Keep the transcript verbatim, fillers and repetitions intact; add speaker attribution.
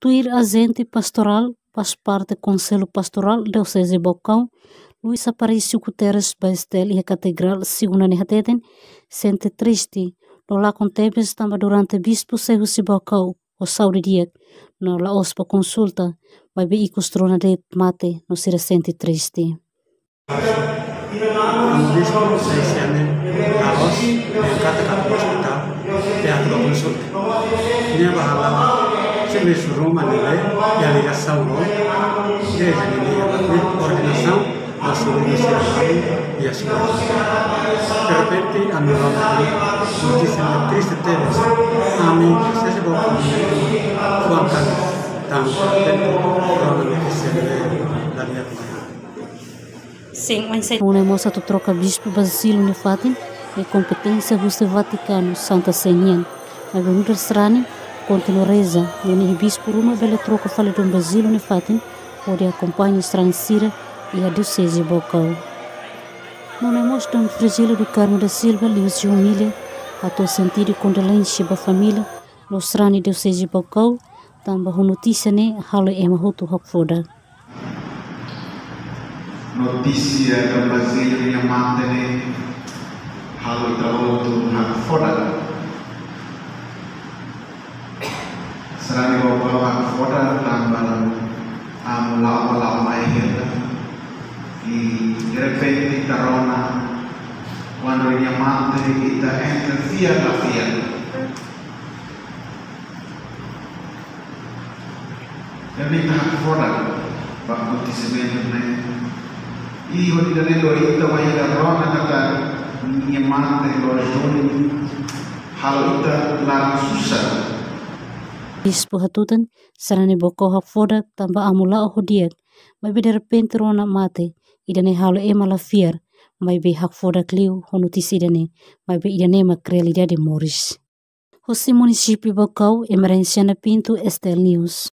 Speaker 1: substituir agente pastoral, faz parte do Conselho Pastoral Diocese Bocão, Luís Aparício Guterres Bastel e a Catedral, segunda nehateten, sente triste, no lá com Tebes também durante bispo Sehu Sibocão, o saúde dia, no lá ospa consulta, vai ver icos trona de mate, no se sente triste.
Speaker 2: Um bispo se chama Carlos, em cada hospital, teatro consulta. Dia bahala, serviço Roma nele, e a ligação no, desde a coordenação, a submissão e a segurança. De repente, a minha nova notícia triste Tebes, a mim, seja bom como Juan Carlos, tanto tempo, provavelmente se deve da minha
Speaker 1: Sim, mas uma moça tu troca bispo Basílio Nefatin e competência do Vaticano Santa Senien. Mas o número serani continua reza e o bispo Roma bela troca fala do Basílio Nefatin onde acompanha estrangeira e a diocese Bocão. Não é mostra um fragílio do Carmo da Silva Lewis de humilha a teu sentido e condolência da família no strani diocese Bocão também a notícia né halo ema hutu hakfoda.
Speaker 3: Notícia do Brasil yang mantene halo tahu hak foda serani bawa hak foda tambah am lama lama akhir e de repente tarona quando yang mantene kita entra via la via jadi hak foda pak notícia bem Hijo di Danilo ita wa ila rona kata nyemante lo joni hal ita la susah.
Speaker 1: Bispo hatutan sarane boko hak foda tamba amula o hodiat mai be de repente rona mate idane halo ema la fier mai be hak foda kliu honotisi idane mai be idane ma realidade de Morris. Hosi município Bocão, emerência na Pinto, Estel News.